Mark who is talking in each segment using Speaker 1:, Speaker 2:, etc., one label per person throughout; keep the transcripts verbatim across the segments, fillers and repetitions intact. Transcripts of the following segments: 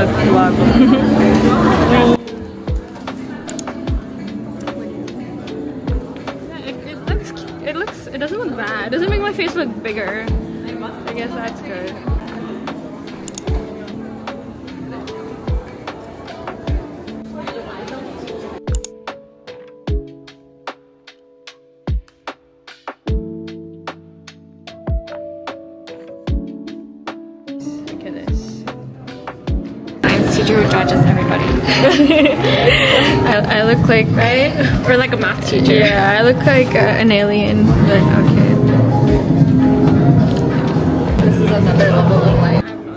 Speaker 1: vlog vlog. it, it looks it looks it doesn't look bad. It doesn't make my face look bigger. I guess that's good.
Speaker 2: Teacher who judges everybody.
Speaker 1: I, I look like,
Speaker 2: right? Or like a math teacher.
Speaker 1: Yeah, I look like uh, an alien, but okay.
Speaker 2: This is another level of life.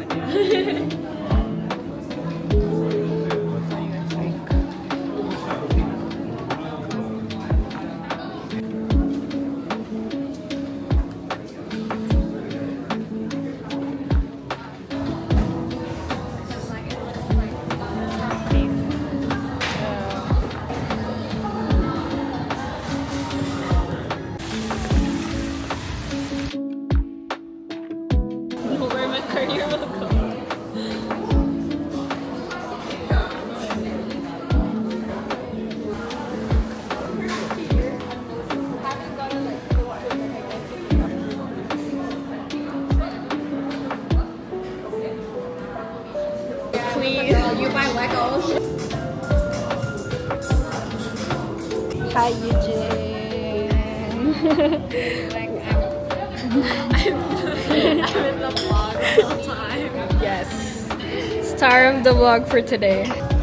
Speaker 1: You buy Legos. Hi, Eugene.
Speaker 2: Like, I'm, I'm, I'm in the vlog all the time.
Speaker 1: Yes. Star of the vlog for today.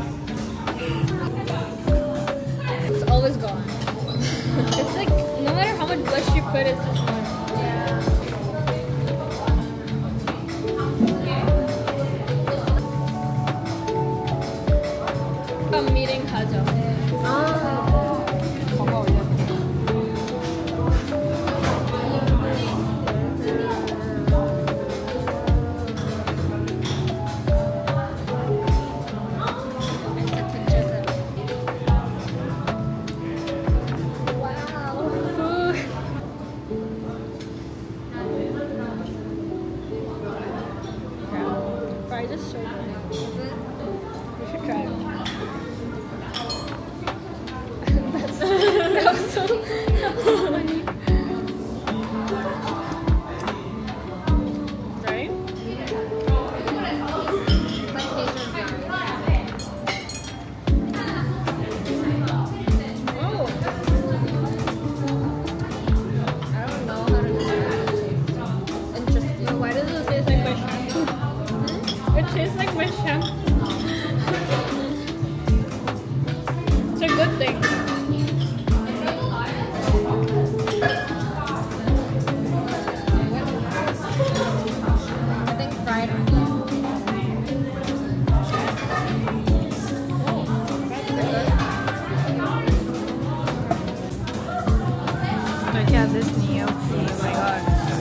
Speaker 1: It's always gone. It's like, no matter how much blush you put, it's just gone. I'm meeting Hajang. I just showed you. You should try it. That's, that was so, that was so funny. Right? Oh. I don't know how to do that. Interesting. Why does it taste like my shampoo? It tastes like my shampoo. It's a good thing. I think fried. Look at this gnocchi. Oh my god.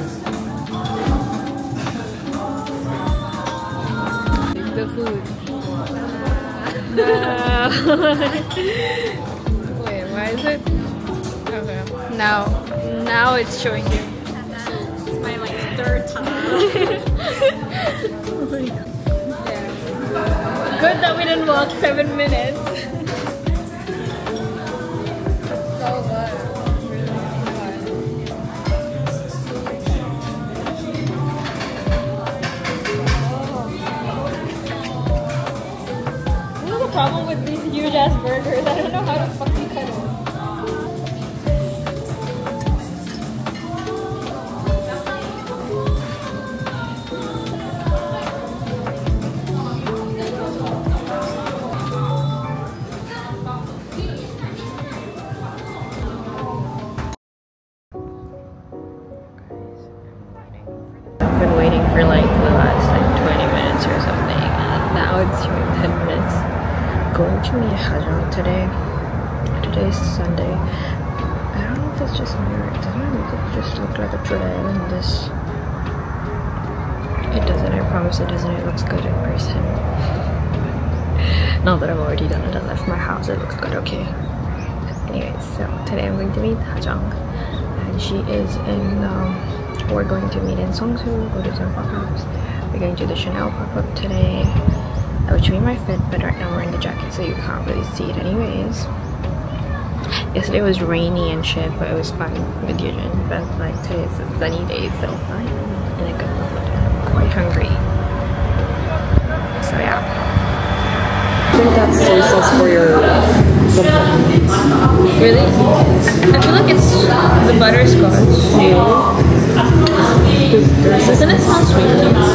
Speaker 1: The food. No. Wait, why is it? Okay. Now, now it's showing you.
Speaker 2: It's my like third time.
Speaker 1: Oh my god. Yeah. Good that we didn't walk seven minutes. So good. Problem with these huge ass burgers, I don't know how to fucking cut it. I've been waiting for like the last like twenty minutes or something, and now it's showing ten minutes. Going to meet Hajang today. Today's Sunday. I don't know if it's just me or doesn't my makeup just look like a dreadhead in this? It doesn't, I promise it doesn't. It looks good in person. Now that I've already done it, I left my house, it looks good, okay. Anyways, so today I'm going to meet Hajang. And she is in, um, we're going to meet in Seongsu, go to some pop-ups. We're going to the Chanel pop-up today. I would show you my fit, but right now I'm wearing the jacket so you can't really see it anyways. Yesterday was rainy and shit, but it was fun with Yujin. But like today is a sunny day, so I'm in a good mood. I'm quite hungry. So yeah.
Speaker 3: I think that's soy sauce for your
Speaker 1: Really? I feel like it's the butterscotch.
Speaker 3: yeah.
Speaker 1: Doesn't it sound sweet?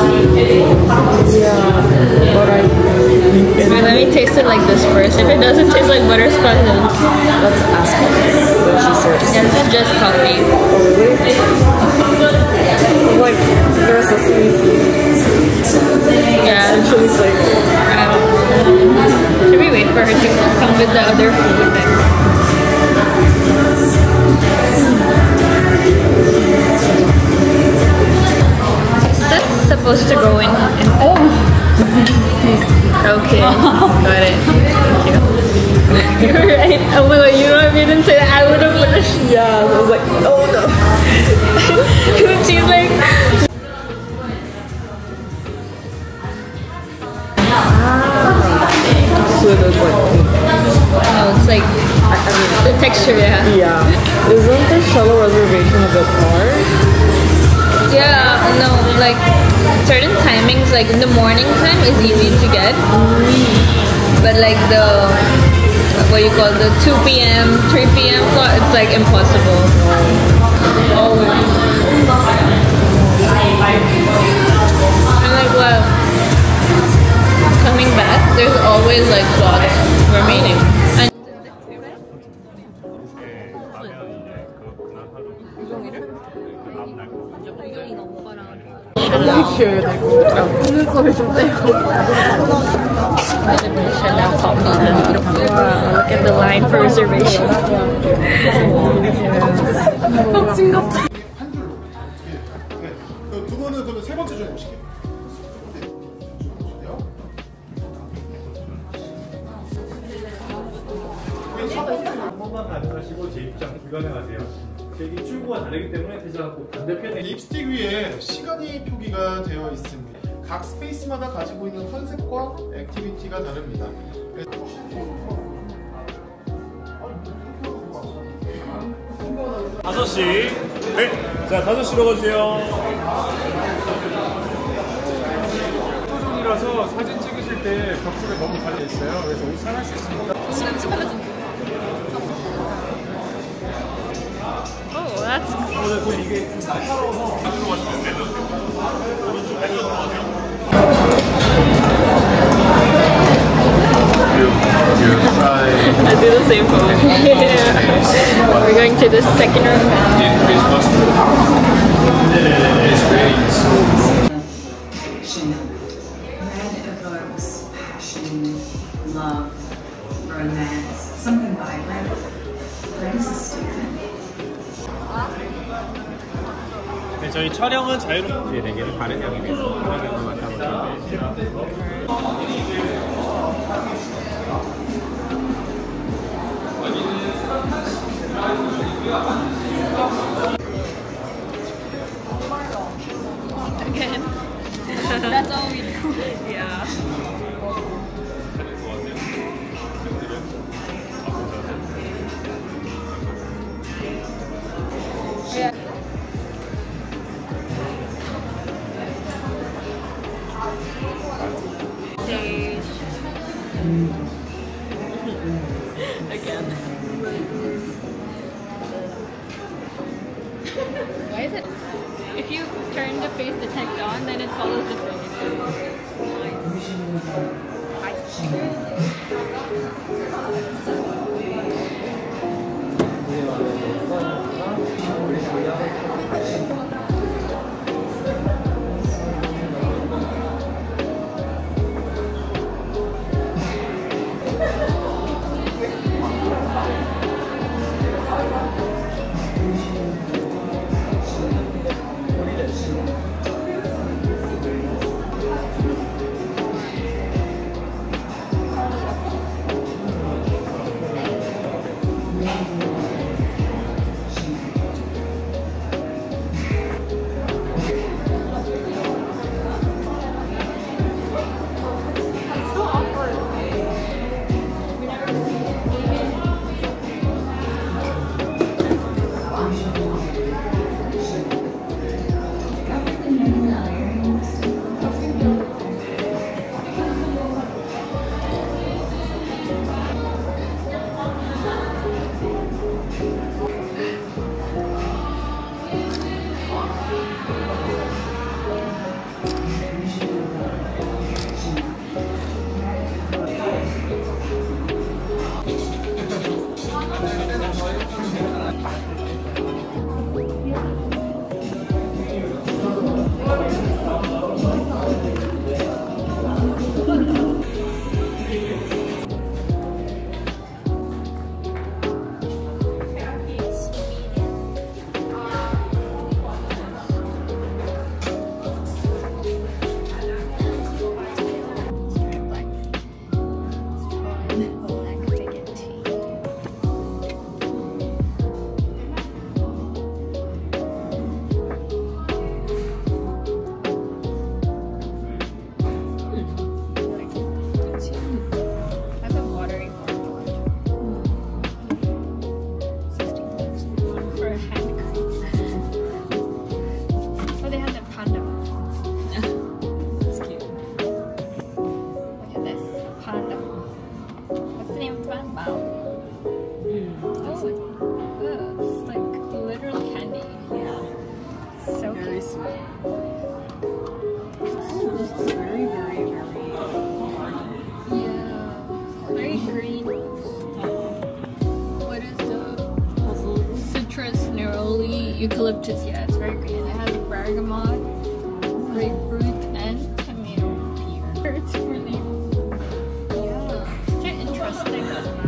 Speaker 3: Yeah, but I think
Speaker 1: Wait, let me taste it like this first. If it doesn't taste like butterscotch, then
Speaker 3: let's ask her what she says.
Speaker 1: yeah, this is just coffee.
Speaker 3: Oh, really? Like, there's a sesame seeds.
Speaker 1: Yeah.
Speaker 3: And she's like,
Speaker 1: Um, should we wait for her to come with the other food then? That's supposed to go in. in oh! Okay, got it. Thank you. You're right. Oh my god, you know if you didn't say that, I would have finished.
Speaker 3: yeah, I was like, oh no.
Speaker 1: She's like,
Speaker 3: So it was like,
Speaker 1: oh, it's like
Speaker 3: I, I mean,
Speaker 1: the texture, yeah.
Speaker 3: yeah. Isn't the shallow reservation a bit hard?
Speaker 1: Yeah, no, like certain timings, like in the morning time is easy to get, but like the what you call the two p m, three p m slot, it's like impossible. Always. I'm like, well, coming back, there's always like slots remaining. And wow, look at the line for reservation.
Speaker 4: 두 분은 그러면 세 번째 줄 오실게요.
Speaker 5: 한 번만 가능하시고 재입장 불가능하세요. 저희 출구가 다르기 때문에 대신 꼭 반대편에
Speaker 4: 립스틱 위에 시간이 표기가 되어 있습니다. 각 스페이스마다 가지고 있는 컨셉과 액티비티가 다릅니다.
Speaker 5: 다섯 시. 네. 자, 다섯 시로 가주세요.
Speaker 4: 포토존이라서 사진 찍으실 때 벽쪽에 너무 달려 있어요. 그래서 옷 사갈 수 있습니다.
Speaker 1: Oh, that's
Speaker 5: 어, 이게 따라와서 가지러 가시면 돼요.
Speaker 1: I do the same pose. We're going to the second room.
Speaker 6: Red evokes passion, love, romance, something vibrant. Red is a student.
Speaker 5: 네, 저희 촬영은 자유롭게 뒤에 네 개를 바른 향이 돼서 촬영을 맡아보시면 돼요.
Speaker 1: Again. That's all we do. Yeah. Yeah. Stage. Again. Why is it? If you turn the face detect on, then it follows the furniture.
Speaker 2: eucalyptus. Yeah, it's very green. It has bergamot, grapefruit, and tomato pear. It's really, yeah, such an interesting smell.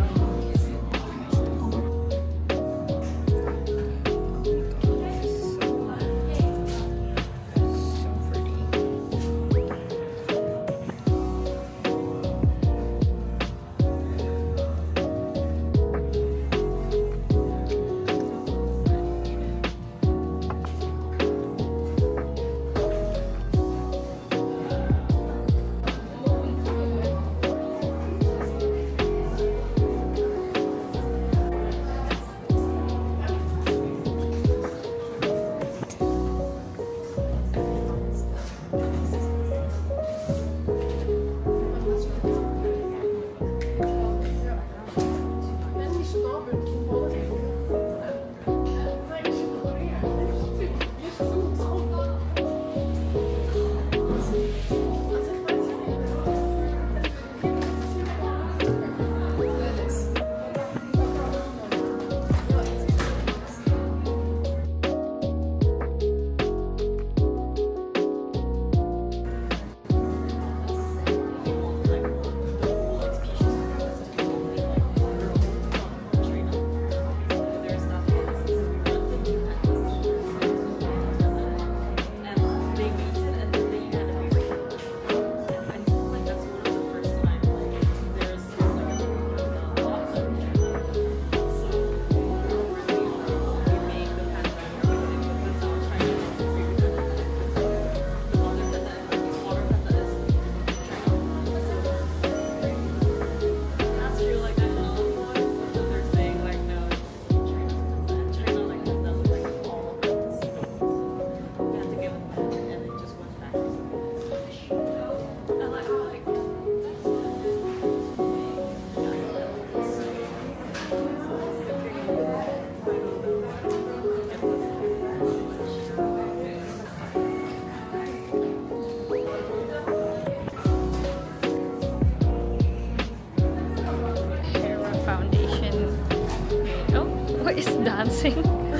Speaker 1: Dancing.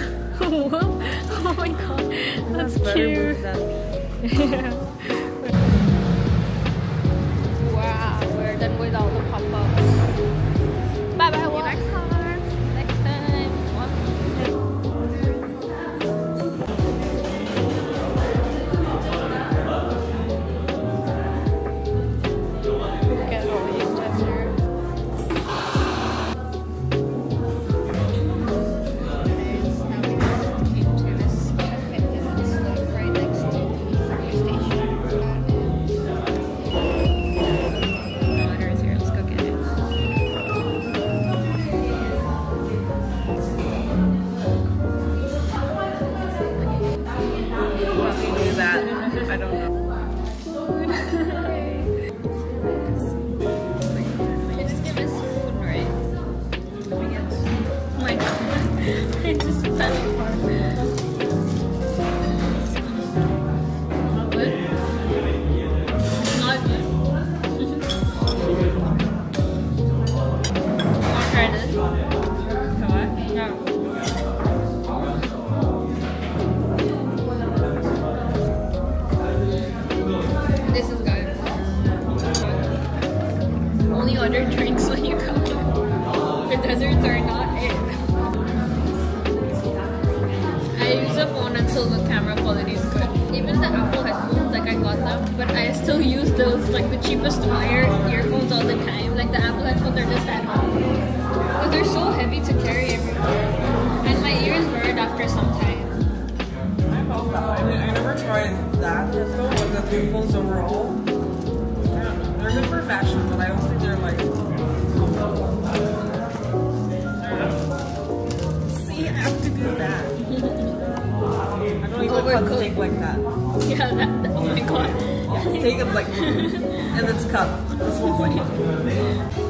Speaker 1: Oh my god, that's, that's cute. Yeah. Wow, we're done with all the pop-ups. Bye bye. Well, next time. Next time. Look at all these dancers.
Speaker 3: I don't know.
Speaker 1: Just give us food, right? Oh my god. I just fell apart. Not good? Not good. I'll try this. Come on. No. This is good. Only order drinks when you come here. The desserts are not it. I use the phone until the camera quality is good. Even the Apple headphones, like I got them, but I still use those, like the cheapest wire earphones all the time. Like the Apple headphones are just at home. Because they're so heavy to carry everywhere. And my ears burn after some time.
Speaker 3: I felt that. I mean, I never tried that headphone, but the headphones overall. They're good for fashion, but I don't think they're like. See, I have to do that. I don't even cut steak like that.
Speaker 1: Yeah, that, that, oh my god.
Speaker 3: Yeah, steak is like, and it's cut. This one's like.